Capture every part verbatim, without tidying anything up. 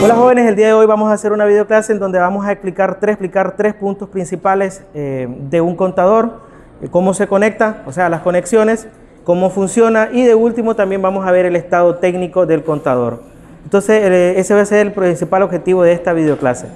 Hola jóvenes, el día de hoy vamos a hacer una videoclase en donde vamos a explicar tres, explicar tres puntos principales eh, de un contador, eh, cómo se conecta, o sea, las conexiones, cómo funciona y de último también vamos a ver el estado técnico del contador. Entonces eh, ese va a ser el principal objetivo de esta videoclase.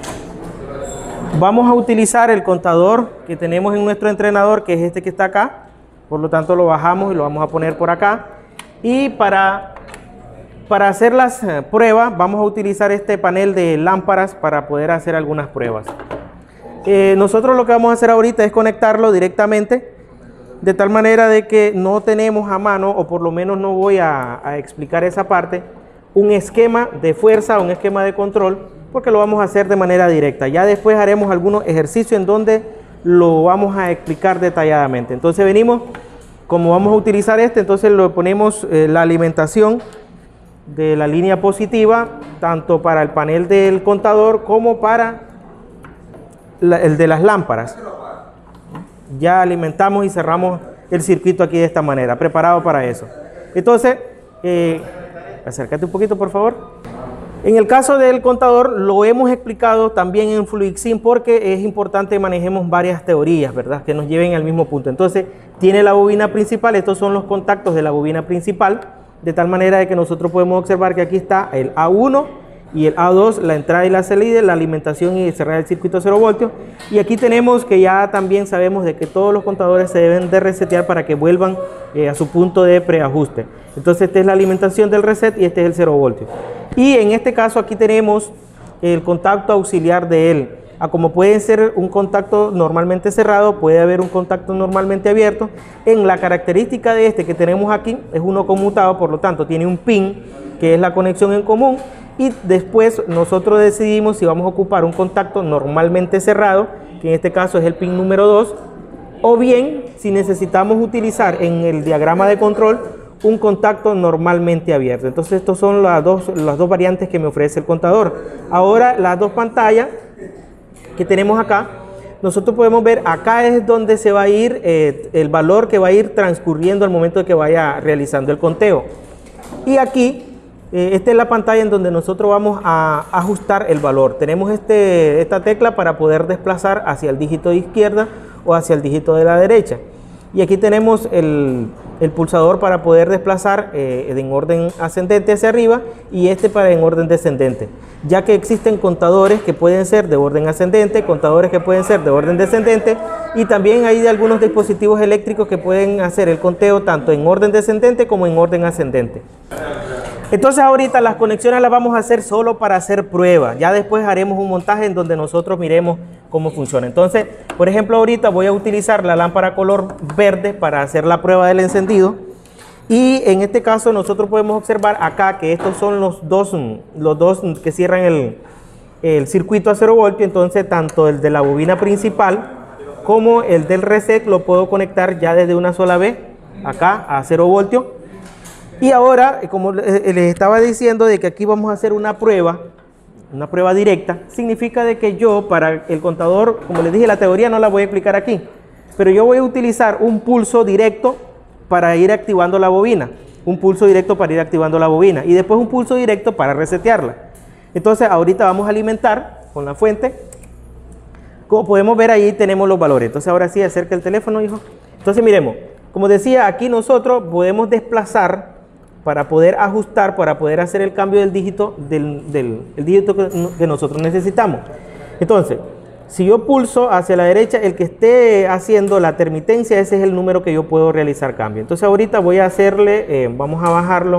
Vamos a utilizar el contador que tenemos en nuestro entrenador, que es este que está acá, por lo tanto lo bajamos y lo vamos a poner por acá. Y para... Para hacer las eh, pruebas vamos a utilizar este panel de lámparas para poder hacer algunas pruebas. Eh, nosotros lo que vamos a hacer ahorita es conectarlo directamente de tal manera de que no tenemos a mano, o por lo menos no voy a, a explicar esa parte, un esquema de fuerza, un esquema de control, porque lo vamos a hacer de manera directa. Ya después haremos algunos ejercicios en donde lo vamos a explicar detalladamente. Entonces venimos, como vamos a utilizar este, entonces lo ponemos eh, la alimentación de la línea positiva, tanto para el panel del contador como para la, el de las lámparas. Ya alimentamos y cerramos el circuito aquí de esta manera, preparado para eso. Entonces, eh, acércate un poquito por favor. En el caso del contador lo hemos explicado también en FluidSync porque es importante que manejemos varias teorías, ¿verdad? Que nos lleven al mismo punto. Entonces, tiene la bobina principal, estos son los contactos de la bobina principal, de tal manera de que nosotros podemos observar que aquí está el A uno y el A dos, la entrada y la salida, la alimentación y cerrar el circuito a cero voltios. Y aquí tenemos que ya también sabemos de que todos los contadores se deben de resetear para que vuelvan eh, a su punto de preajuste. Entonces esta es la alimentación del reset y este es el cero voltios. Y en este caso aquí tenemos el contacto auxiliar de él. A como puede ser un contacto normalmente cerrado, puede haber un contacto normalmente abierto. En la característica de este que tenemos aquí es uno conmutado, por lo tanto tiene un pin que es la conexión en común, y después nosotros decidimos si vamos a ocupar un contacto normalmente cerrado, que en este caso es el pin número dos, o bien si necesitamos utilizar en el diagrama de control un contacto normalmente abierto. Entonces estas son las dos, las dos variantes que me ofrece el contador. Ahora las dos pantallas que tenemos acá, nosotros podemos ver acá es donde se va a ir eh, el valor que va a ir transcurriendo al momento de que vaya realizando el conteo. Y aquí, eh, esta es la pantalla en donde nosotros vamos a ajustar el valor. Tenemos este, esta tecla para poder desplazar hacia el dígito de izquierda o hacia el dígito de la derecha. Y aquí tenemos el, el pulsador para poder desplazar eh, en orden ascendente hacia arriba y este para en orden descendente, ya que existen contadores que pueden ser de orden ascendente, contadores que pueden ser de orden descendente, y también hay de algunos dispositivos eléctricos que pueden hacer el conteo tanto en orden descendente como en orden ascendente. Entonces ahorita las conexiones las vamos a hacer solo para hacer pruebas. Ya después haremos un montaje en donde nosotros miremos cómo funciona. Entonces, por ejemplo, ahorita voy a utilizar la lámpara color verde para hacer la prueba del encendido. Y en este caso nosotros podemos observar acá que estos son los dos, los dos que cierran el, el circuito a cero voltios. Entonces, tanto el de la bobina principal como el del reset lo puedo conectar ya desde una sola vez acá a cero voltios. Y ahora, como les estaba diciendo, de que aquí vamos a hacer una prueba, una prueba directa, significa de que yo para el contador, como les dije, la teoría no la voy a explicar aquí, pero yo voy a utilizar un pulso directo para ir activando la bobina, un pulso directo para ir activando la bobina y después un pulso directo para resetearla. Entonces ahorita vamos a alimentar con la fuente. Como podemos ver ahí tenemos los valores. Entonces ahora sí, acerca el teléfono, hijo. Entonces miremos, como decía, aquí nosotros podemos desplazar para poder ajustar, para poder hacer el cambio del dígito, del, del el dígito que, que nosotros necesitamos. Entonces, si yo pulso hacia la derecha, el que esté haciendo la termitencia, ese es el número que yo puedo realizar cambio. Entonces ahorita voy a hacerle, eh, vamos a bajarlo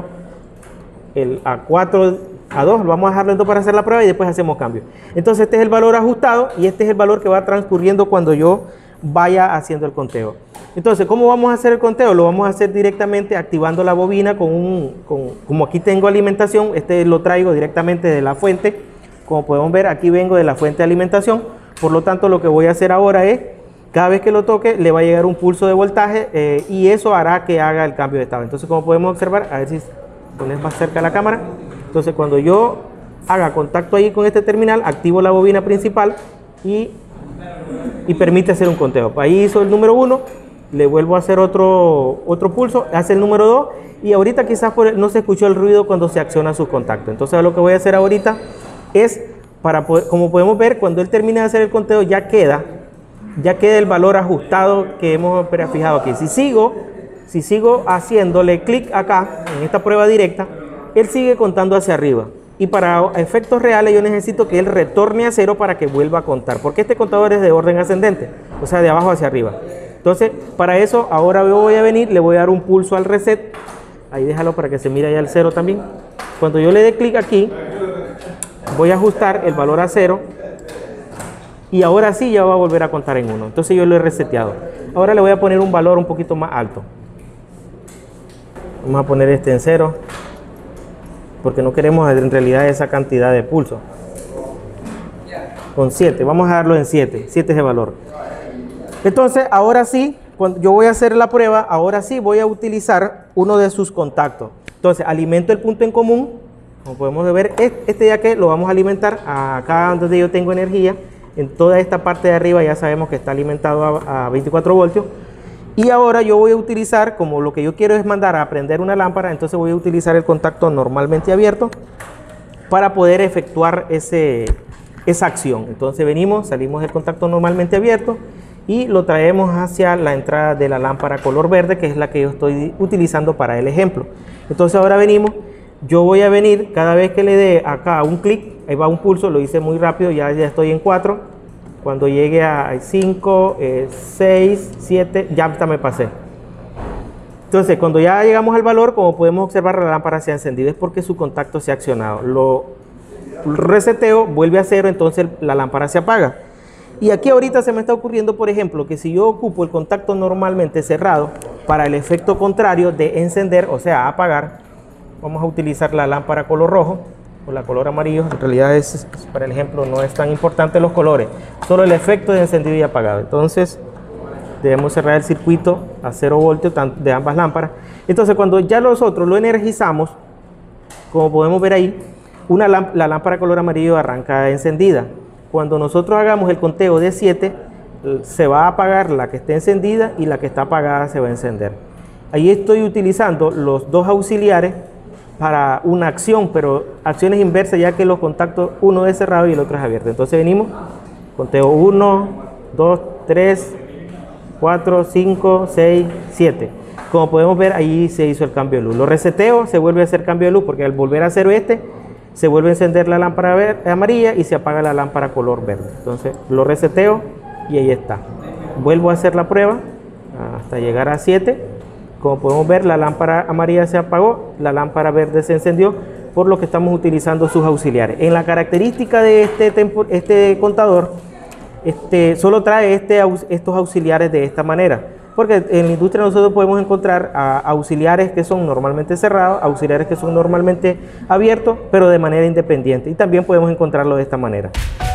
el, a cuatro, a dos, lo vamos a dejarlo en dos para hacer la prueba y después hacemos cambio. Entonces este es el valor ajustado y este es el valor que va transcurriendo cuando yo vaya haciendo el conteo. Entonces, ¿cómo vamos a hacer el conteo? Lo vamos a hacer directamente activando la bobina con un, con, como aquí tengo alimentación, este lo traigo directamente de la fuente. Como podemos ver, aquí vengo de la fuente de alimentación. Por lo tanto, lo que voy a hacer ahora es, cada vez que lo toque, le va a llegar un pulso de voltaje eh, y eso hará que haga el cambio de estado. Entonces, como podemos observar, a ver si pones más cerca la cámara. Entonces, cuando yo haga contacto ahí con este terminal, activo la bobina principal y, y permite hacer un conteo. Ahí hizo el número uno. Le vuelvo a hacer otro, otro pulso, hace el número dos y ahorita quizás por, no se escuchó el ruido cuando se acciona su contacto. Entonces lo que voy a hacer ahorita es para poder, como podemos ver, cuando él termina de hacer el conteo ya queda, ya queda el valor ajustado que hemos prefijado aquí. Si sigo, si sigo haciéndole clic acá en esta prueba directa, él sigue contando hacia arriba. Y para efectos reales yo necesito que él retorne a cero para que vuelva a contar, porque este contador es de orden ascendente, o sea, de abajo hacia arriba. Entonces, para eso, ahora yo voy a venir, le voy a dar un pulso al reset. Ahí déjalo para que se mire allá el cero también. Cuando yo le dé clic aquí, voy a ajustar el valor a cero. Y ahora sí ya va a volver a contar en uno. Entonces yo lo he reseteado. Ahora le voy a poner un valor un poquito más alto. Vamos a poner este en cero, porque no queremos en realidad esa cantidad de pulso. Con siete, vamos a darlo en siete. siete es el valor. Entonces, ahora sí, cuando yo voy a hacer la prueba, ahora sí voy a utilizar uno de sus contactos. Entonces, alimento el punto en común. Como podemos ver, este ya que lo vamos a alimentar acá donde yo tengo energía. En toda esta parte de arriba ya sabemos que está alimentado a, a veinticuatro voltios. Y ahora yo voy a utilizar, como lo que yo quiero es mandar a prender una lámpara, entonces voy a utilizar el contacto normalmente abierto para poder efectuar ese, esa acción. Entonces venimos, salimos del contacto normalmente abierto y lo traemos hacia la entrada de la lámpara color verde, que es la que yo estoy utilizando para el ejemplo. Entonces ahora venimos, yo voy a venir, cada vez que le dé acá un clic, ahí va un pulso, lo hice muy rápido, ya, ya estoy en cuatro. Cuando llegue a cinco, seis, siete, ya hasta me pasé. Entonces, cuando ya llegamos al valor, como podemos observar, la lámpara se ha encendido, es porque su contacto se ha accionado. Lo reseteo, vuelve a cero, entonces la lámpara se apaga. Y aquí ahorita se me está ocurriendo, por ejemplo, que si yo ocupo el contacto normalmente cerrado para el efecto contrario de encender, o sea, apagar, vamos a utilizar la lámpara color rojo o la color amarillo. En realidad, es, para el ejemplo, no es tan importante los colores, solo el efecto de encendido y apagado. Entonces, debemos cerrar el circuito a cero voltios de ambas lámparas. Entonces, cuando ya nosotros lo energizamos, como podemos ver ahí, una lámp la lámpara color amarillo arranca encendida. Cuando nosotros hagamos el conteo de siete, se va a apagar la que esté encendida y la que está apagada se va a encender. Ahí estoy utilizando los dos auxiliares para una acción, pero acciones inversas, ya que los contactos, uno es cerrado y el otro es abierto. Entonces venimos, conteo uno, dos, tres, cuatro, cinco, seis, siete. Como podemos ver, ahí se hizo el cambio de luz. Lo reseteo, se vuelve a hacer cambio de luz, porque al volver a cero este, se vuelve a encender la lámpara verde, amarilla y se apaga la lámpara color verde. Entonces lo reseteo y ahí está. Vuelvo a hacer la prueba hasta llegar a siete. Como podemos ver, la lámpara amarilla se apagó, la lámpara verde se encendió, por lo que estamos utilizando sus auxiliares. En la característica de este, este contador, este, solo trae este, estos auxiliares de esta manera, porque en la industria nosotros podemos encontrar a, auxiliares que son normalmente cerrados, auxiliares que son normalmente abiertos, pero de manera independiente, y también podemos encontrarlo de esta manera.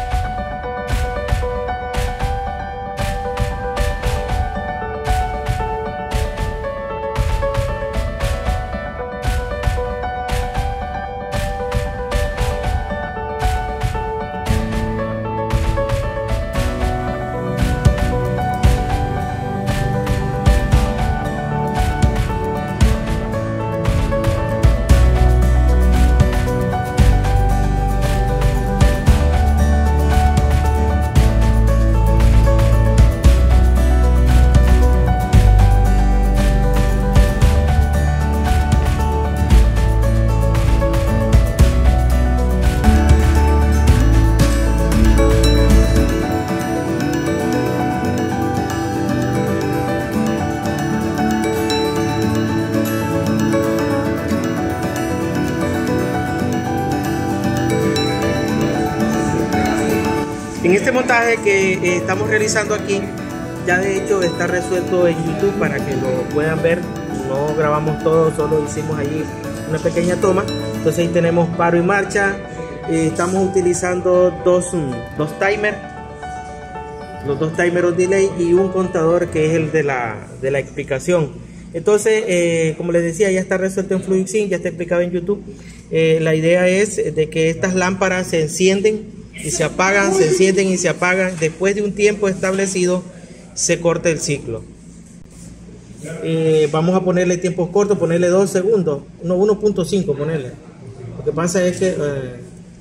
En este montaje que eh, estamos realizando aquí, ya de hecho está resuelto en YouTube para que lo puedan ver. No grabamos todo, solo hicimos ahí una pequeña toma. Entonces ahí tenemos paro y marcha. Eh, estamos utilizando dos, dos timers, los dos timers of delay y un contador que es el de la, de la explicación. Entonces, eh, como les decía, ya está resuelto en FluidSync, ya está explicado en YouTube. Eh, la idea es de que estas lámparas se encienden y se apagan, se encienden y se apagan. Después de un tiempo establecido, se corta el ciclo. Eh, vamos a ponerle tiempos cortos, ponerle dos segundos, no, uno punto cinco ponerle. Lo que pasa es que eh,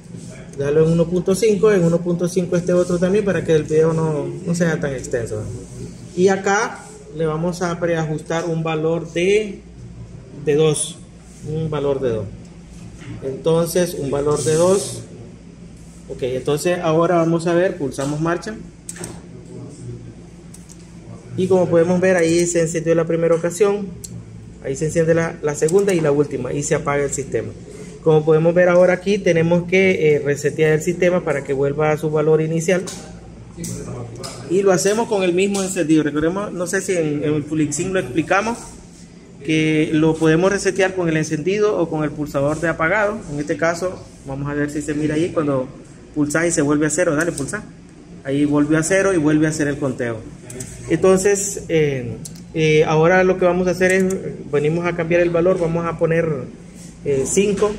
Dalo en uno punto cinco, en uno punto cinco este otro también para que el video no, no sea tan extenso. Y acá le vamos a preajustar un valor de, de dos, un valor de dos. Entonces, un valor de dos. Ok, entonces ahora vamos a ver, pulsamos marcha. Y como podemos ver, ahí se encendió la primera ocasión, ahí se enciende la, la segunda y la última, y se apaga el sistema. Como podemos ver ahora aquí, tenemos que eh, resetear el sistema para que vuelva a su valor inicial. Y lo hacemos con el mismo encendido. Recordemos, no sé si en, en el FullXSync lo explicamos, que lo podemos resetear con el encendido o con el pulsador de apagado. En este caso, vamos a ver si se mira ahí, cuando pulsas y se vuelve a cero, dale, pulsa. Ahí volvió a cero y vuelve a hacer el conteo. Entonces, eh, eh, ahora lo que vamos a hacer es, venimos a cambiar el valor, vamos a poner eh, cinco,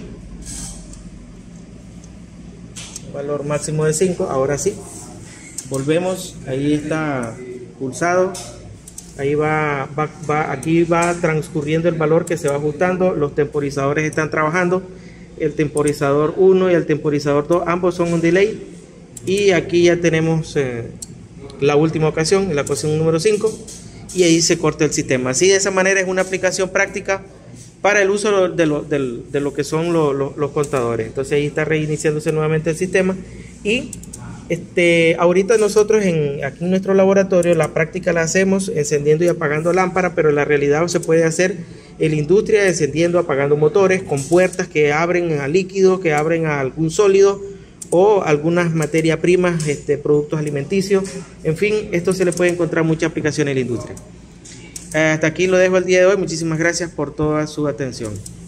valor máximo de cinco, ahora sí. Volvemos, ahí está pulsado, ahí va, va, va, aquí va transcurriendo el valor que se va ajustando, los temporizadores están trabajando, el temporizador uno y el temporizador dos, ambos son un delay, y aquí ya tenemos eh, la última ocasión, la ocasión número cinco, y ahí se corta el sistema. Así, de esa manera es una aplicación práctica para el uso de lo, de lo, de lo que son lo, lo, los contadores. Entonces ahí está reiniciándose nuevamente el sistema. Y este, ahorita nosotros en, aquí en nuestro laboratorio la práctica la hacemos encendiendo y apagando lámparas, pero en la realidad se puede hacer en la industria encendiendo, apagando motores con puertas que abren a líquido, que abren a algún sólido o algunas materias primas, este, productos alimenticios. En fin, esto se le puede encontrar mucha aplicación en la industria. Hasta aquí lo dejo el día de hoy. Muchísimas gracias por toda su atención.